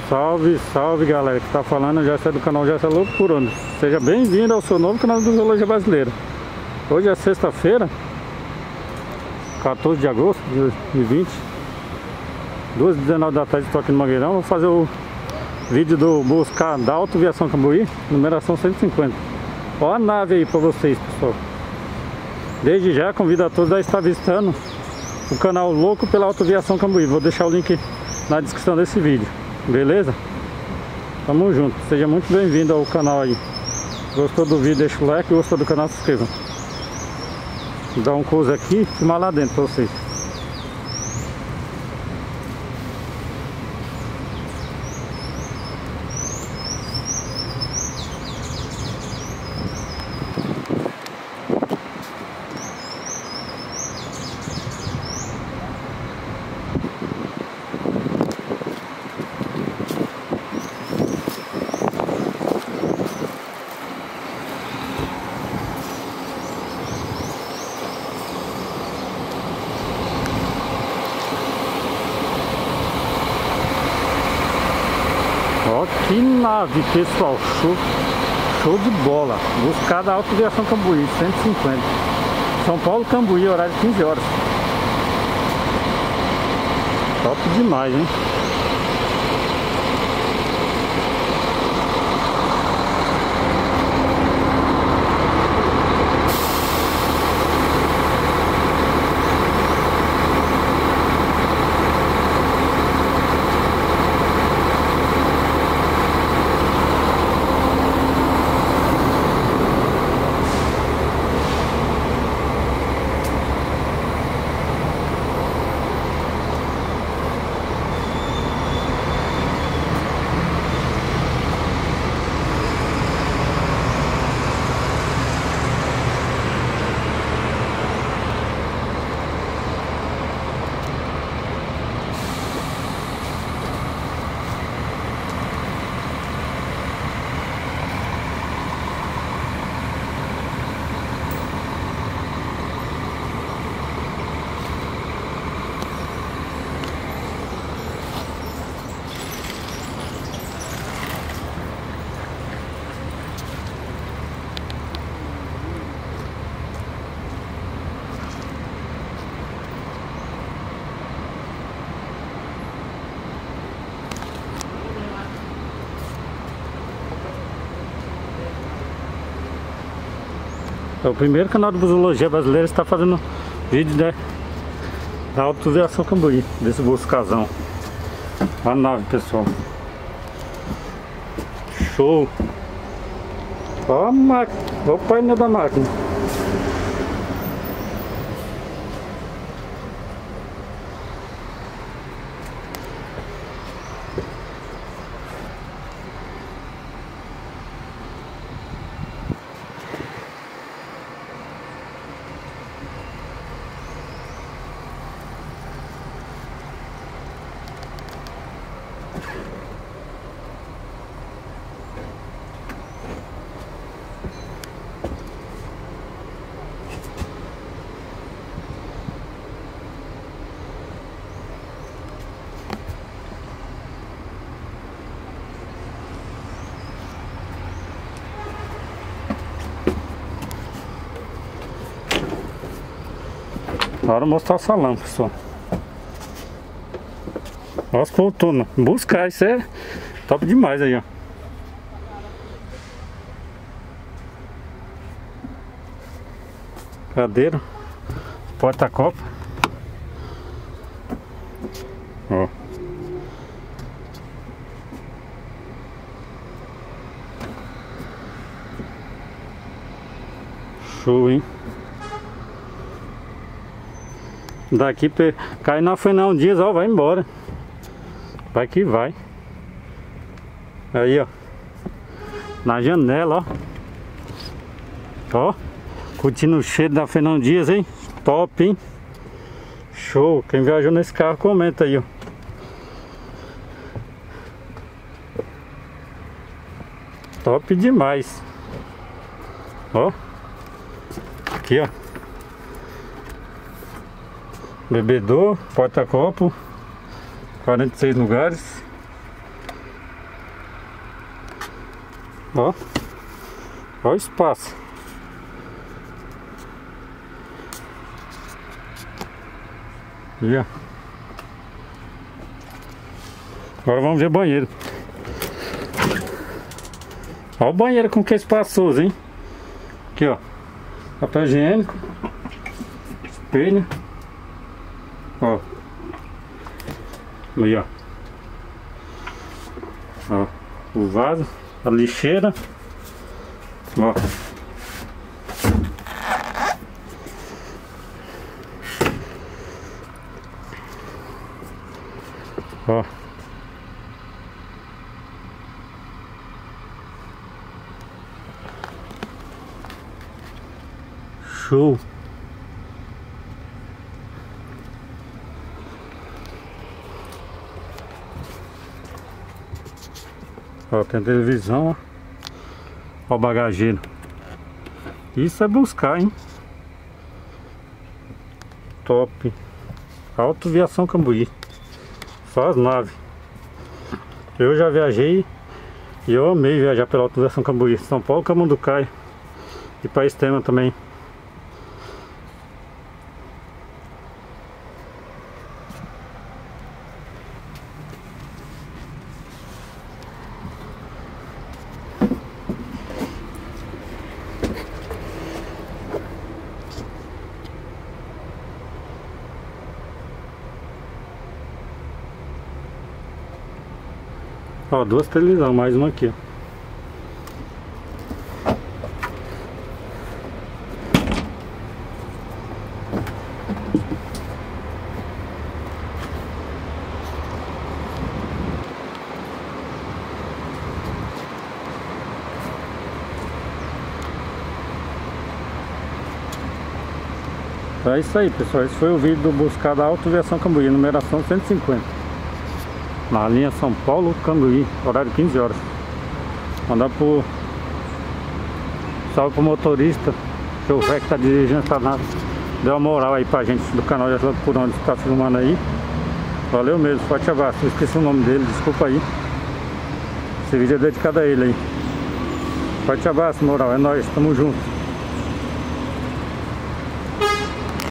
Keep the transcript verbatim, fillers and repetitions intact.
Salve, salve galera, que tá falando já é do canal Já é Louco por Ondas. Seja bem-vindo ao seu novo canal do Zoologia Brasileira. Hoje é sexta-feira, quatorze de agosto de dois mil e vinte, duas e dezenove da tarde. Estou aqui no Mangueirão. Vou fazer o vídeo do buscar da Autoviação Cambuí, numeração cento e cinquenta. Olha a nave aí pra vocês, pessoal. Desde já convido a todos a estar visitando o canal Louco pela Autoviação Cambuí. Vou deixar o link na descrição desse vídeo, beleza? Tamo junto, seja muito bem-vindo ao canal aí. Gostou do vídeo, deixa o like, gostou do canal, se inscreva. Vou dar um close aqui e filmar lá dentro pra vocês. Ó, que nave, pessoal, show, show de bola. Buscar da Autoviação Cambuí, cento e cinquenta. São Paulo, Cambuí, horário de quinze horas. Top demais, hein? É o primeiro canal do Zoologia Brasileira que está fazendo vídeo, né, da Autoviação Cambuí, desse buscazão. A nave, pessoal. Show! Ó a máquina, ó o painel da máquina. Agora mostrar o salão, pessoal. Olha as poltronas. Buscar, isso é top demais aí, ó. Cadeira, porta-copa. Ó. Show, hein? Daqui cai na Fernão Dias, ó, vai embora. Vai que vai. Aí, ó. Na janela, ó. Ó. Curtindo o cheiro da Fernão Dias, hein? Top, hein? Show. Quem viajou nesse carro, comenta aí, ó. Top demais. Ó. Aqui, ó. Bebedor, porta-copo, quarenta e seis lugares. Ó. Ó o espaço. E ó. Agora vamos ver o banheiro. Ó o banheiro com que é espaçoso, hein? Aqui, ó. Papel higiênico. Espelho. Ó. Aí, ó. Ó. O vaso. A lixeira. Ó. Ó. Show. Ó, tem televisão, ó. Ó o bagageiro. Isso é buscar, hein? Top. Auto Viação Cambuí. Só as naves. Eu já viajei e eu amei viajar pela Auto Viação Cambuí. São Paulo, Camanducaia e para Extrema também. Ó, duas televisões, mais uma aqui, ó. Então é isso aí, pessoal. Esse foi o vídeo do Buscar da Auto Viação Cambuí, numeração cento e cinquenta. Na linha São Paulo, Cambuí, horário quinze horas. Mandar pro... Salve pro motorista, que o Rec tá dirigindo essa nave. Deu uma moral aí pra gente do canal de Por Onde tá filmando aí. Valeu mesmo, forte abraço. Eu esqueci o nome dele, desculpa aí. Esse vídeo é dedicado a ele aí. Forte abraço, moral, é nóis, tamo junto.